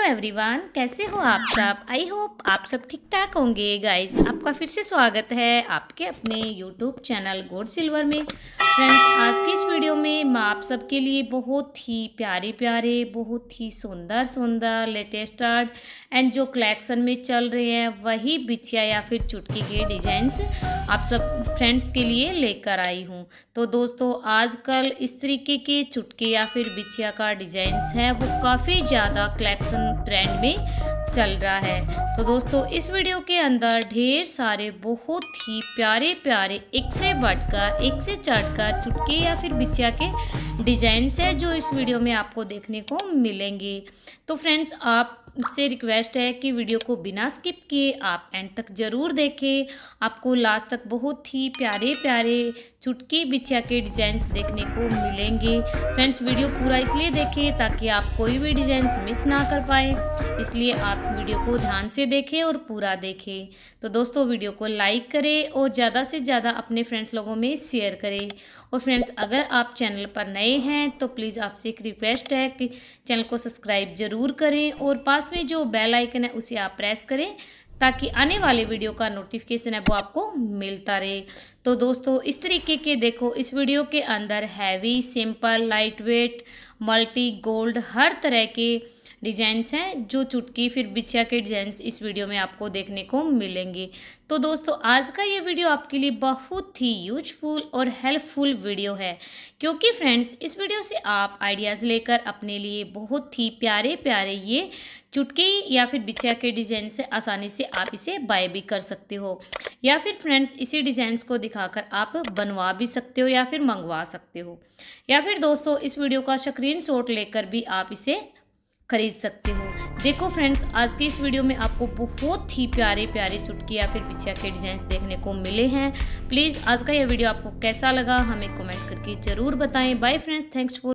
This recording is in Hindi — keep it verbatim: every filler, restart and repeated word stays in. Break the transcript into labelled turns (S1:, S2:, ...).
S1: एवरीवन, कैसे हो आप सब। आई होप आप सब ठीक ठाक होंगे। गाइस, आपका फिर से स्वागत है आपके अपने यूट्यूब चैनल गोल्ड सिल्वर में। फ्रेंड्स, आज की इस वीडियो में मैं आप सबके लिए बहुत ही प्यारे प्यारे, बहुत ही सुंदर सुंदर लेटेस्ट एंड जो कलेक्शन में चल रहे हैं वही बिछिया या फिर चुटकी के डिजाइंस आप सब फ्रेंड्स के लिए लेकर आई हूँ। तो दोस्तों, आजकल इस तरीके के चुटकी या फिर बिछिया का डिजाइंस है वो काफ़ी ज़्यादा कलेक्शन ट्रेंड में चल रहा है। तो दोस्तों, इस वीडियो के अंदर ढेर सारे बहुत ही प्यारे प्यारे एक से बढ़कर एक से चढ़कर चुटकी या फिर बिछिया के डिजाइंस है जो इस वीडियो में आपको देखने को मिलेंगे। तो फ्रेंड्स, आप से रिक्वेस्ट है कि वीडियो को बिना स्किप किए आप एंड तक ज़रूर देखें। आपको लास्ट तक बहुत ही प्यारे प्यारे चुटकी बिछिया के डिज़ाइंस देखने को मिलेंगे। फ्रेंड्स, वीडियो पूरा इसलिए देखें ताकि आप कोई भी डिज़ाइंस मिस ना कर पाए, इसलिए आप वीडियो को ध्यान से देखें और पूरा देखें। तो दोस्तों, वीडियो को लाइक करें और ज़्यादा से ज़्यादा अपने फ्रेंड्स लोगों में शेयर करें। और फ्रेंड्स, अगर आप चैनल पर नए हैं तो प्लीज़ आपसे एक रिक्वेस्ट है कि चैनल को सब्सक्राइब ज़रूर करें और पास में जो बेल आइकन है उसे आप प्रेस करें ताकि आने वाले वीडियो का नोटिफिकेशन है वो आपको मिलता रहे। तो दोस्तों, इस तरीके के देखो इस वीडियो के अंदर heavy, simple, light weight, multi, gold हर तरह के डिजाइंस हैं जो चुटकी फिर बिछिया के डिजाइंस इस वीडियो में आपको देखने को मिलेंगे। तो दोस्तों, आज का ये वीडियो आपके लिए बहुत ही यूजफुल और हेल्पफुल वीडियो है, क्योंकि फ्रेंड्स इस वीडियो से आप आइडियाज़ लेकर अपने लिए बहुत ही प्यारे प्यारे ये चुटकी या फिर बिछिया के डिज़ाइन से आसानी से आप इसे बाय भी कर सकते हो, या फिर फ्रेंड्स इसी डिज़ाइंस को दिखाकर आप बनवा भी सकते हो या फिर मंगवा सकते हो, या फिर दोस्तों इस वीडियो का स्क्रीनशॉट लेकर भी आप इसे खरीद सकते हो। देखो फ्रेंड्स, आज की इस वीडियो में आपको बहुत ही प्यारे प्यारे चुटकी या फिर बिछिया के डिजाइंस देखने को मिले हैं। प्लीज़ आज का यह वीडियो आपको कैसा लगा हमें कमेंट करके ज़रूर बताएं। Bye friends, thanks for